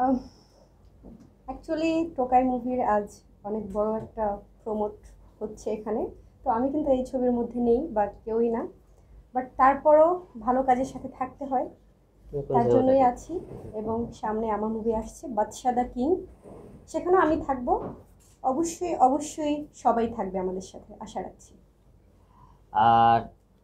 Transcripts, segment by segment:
Actually টোকাই মুভির আজ অনেক বড় একটা প্রমোট হচ্ছে এখানে। তো আমি কিন্তু এই ছবির মধ্যে নেই, বাট কেউই না, বাট তারপরও ভালো কাজের সাথে থাকতে হয়, তার জন্যই আছি। এবং সামনে আমার মুভি আসছে বাদশা দ্য কিং, সেখানেও আমি থাকবো। অবশ্যই অবশ্যই সবাই থাকবে আমাদের সাথে, আশা রাখছি। আর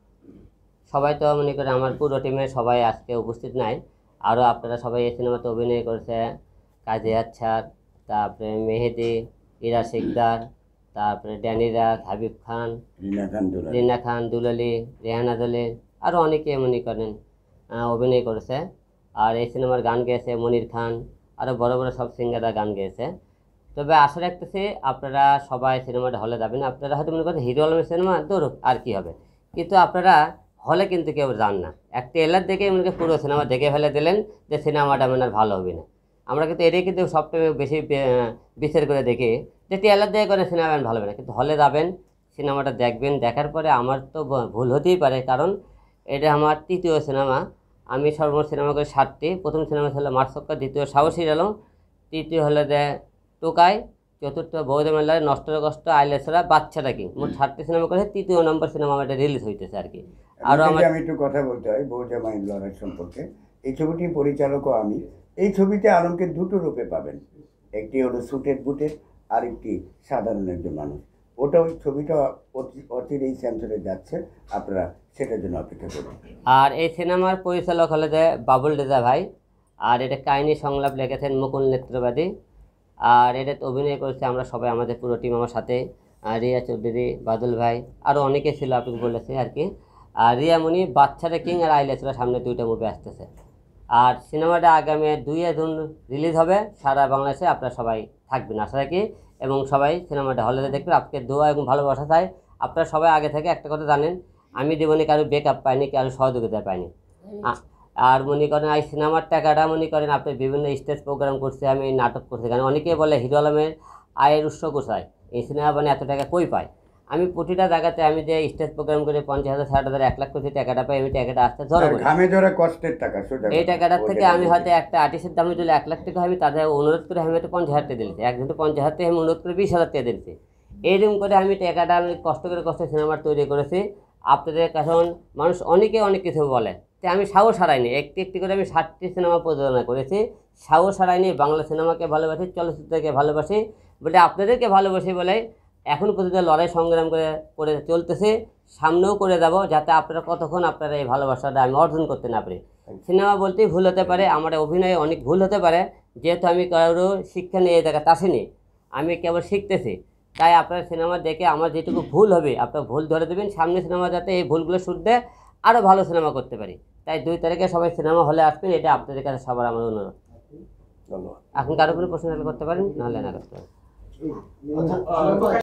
সবাই তো মনে করে আমার পুরো টিমের সবাই আজকে উপস্থিত নাই, আরও আপনারা সবাই এই সিনেমাতে অভিনয় করেছে। কাজী আচ্ছাদ, তারপরে মেহেদি, ইরা শিকদার, তারপরে ড্যানিরা, হাবিব খান, রিনা খান দুলালি, রেহানা দলিল, আরও অনেকে মনে করেন অভিনয় করেছে। আর এই সিনেমার গান গেয়েছে মনির খান, আরও বড় বড় সব সিঙ্গাররা গান গেয়েছে। তবে আশা রাখতেছি আপনারা সবাই সিনেমাটা হলে যাবেন। আপনারা হয়তো মনে করেন হিরো আলমের সিনেমা ধরুক আর কি হবে, কিন্তু আপনারা হলে কিন্তু কেউ যান না। একটা ট্রেলার দেখে মনে করেন পুরো সিনেমা দেখে ফেলে দিলেন যে সিনেমাটা মানে আর ভালো হবে না। আমরা কিন্তু এটাই কিন্তু সবটাই বেশি বিচার করে দেখি যে ট্রেলার দেখে করে সিনেমা ভালো হবে না, কিন্তু হলে যাবেন, সিনেমাটা দেখবেন। দেখার পরে আমার তো ভুল হতেই পারে, কারণ এটা আমার তৃতীয় সিনেমা। আমি সর্বমোট সিনেমা করে 7টি। প্রথম সিনেমা ছিল মার্সক্কা, দ্বিতীয় সাহসী আলম, তৃতীয় হলো যে টোকাই, চতুর্থ বৌদ্ধ মেলায়, নষ্টর কষ্ট, আইলেছড়া, বাচ্চাটা কি, মোট 7টি সিনেমা করে 3য় নম্বর সিনেমা এটা রিলিজ হইতেছে আর কি। আরও আমি একটু কথা বলতে হয় বৌজামাইন লড়াই সম্পর্কে। এই ছবিটির পরিচালকও আমি। এই ছবিতে আলমকে দুটো রূপে পাবেন, একটি হলো সুটেড বুটেড, আরেকটি সাধারণ একজন মানুষ। ওটা ওই ছবিটা অচিরেই সেন্সরে যাচ্ছে, আপনারা সেটার জন্য অপেক্ষা করুন। আর এই সিনেমার পরিচালক হলো যে বাবুল রেজা ভাই, আর এটা কাহিনী সংলাপ লিখেছেন মুকুল নেত্রবাদী। আর এটাতে অভিনয় করেছে আমরা সবাই, আমাদের পুরো টিম আমার সাথে, রিয়া চৌধুরী, বাদল ভাই, আরও অনেকে ছিল আপনি বলেছে আর কি। আর রিয়ামণি, বাচ্চাটা কিং আর আইলেছড়া, সামনে 2টা মুভি আসতেছে। আর সিনেমাটা আগামী 2 জুন রিলিজ হবে সারা বাংলাদেশে। আপনারা সবাই থাকবেন আশা রাখি, এবং সবাই সিনেমাটা হলে দেখবেন। আপনাকে দোয়া এবং ভালোবাসা চাই। আপনারা সবাই আগে থেকে একটা কথা জানেন, আমি জীবনে কারো ব্যাকআপ পাইনি, কারো সহযোগিতা পাইনি। আর মনে করেন এই সিনেমার টাকাটা মনে করেন আপনি বিভিন্ন স্টেজ প্রোগ্রাম করছে, আমি নাটক করছি। কারণ অনেকেই বলে হিরো আলমের আয়ের উৎস কোথায়, এই সিনেমা মানে এত টাকা কই পায়। আমি প্রতিটা জায়গাতে আমি যে স্টেজ প্রোগ্রাম করে 50,000, 60,000, 1 লাখ কোটি টাকাটা পাই, আমি টাকাটা আসতে ধরো ঘামে ধরে কষ্টের টাকা। এই টাকাটার থেকে আমি হয়তো একটা আর্টিস্টের দামে যদি 1 লাখ টাকা হবে, তাদের অনুরোধ করে আমি হয়তো 50,000 টাকা দিয়েছি, একজনকে 50,000 টাকা আমি অনুরোধ করে 20,000 টাকা দিয়েছি। এইরকম করে আমি টাকাটা আমি কষ্ট করে সিনেমা তৈরি করেছি। আপনাদের কারণ মানুষ অনেকে অনেক কিছু বলে, তাই আমি সাহস হারাইনি। একটি একটি করে আমি 7টি সিনেমা প্রযোজনা করেছি, সাহস হারাইনি। বাংলা সিনেমাকে ভালোবাসি, চলচ্চিত্রকে ভালোবাসি বলে, আপনাদেরকে ভালোবাসি বলে এখন পর্যন্ত লড়াই সংগ্রাম করে চলতেছে, সামনেও করে যাব, যাতে আপনারা কতক্ষণ আপনারা এই ভালোবাসাটা আমি অর্জন করতে না পারি। সিনেমা বলতেই ভুল হতে পারে, আমার অভিনয়ে অনেক ভুল হতে পারে, যেহেতু আমি কারো শিক্ষা নিয়ে এই জায়গাতে আসিনি, আমি কেবল শিখতেছি। তাই আপনার সিনেমা দেখে আমার যেটুকু ভুল হবে আপনার ভুল ধরে দেবেন, সামনে সিনেমা যাতে এই ভুলগুলো শুধরে আরও ভালো সিনেমা করতে পারি। তাই 2 তারিখে সবাই সিনেমা হলে আসবেন, এটা আপনাদের কাছে সবার আমার অনুরোধ। ধন্যবাদ। এখন কারো কোনো প্রশ্ন করতে পারেন, নাহলে না করতে পারেন।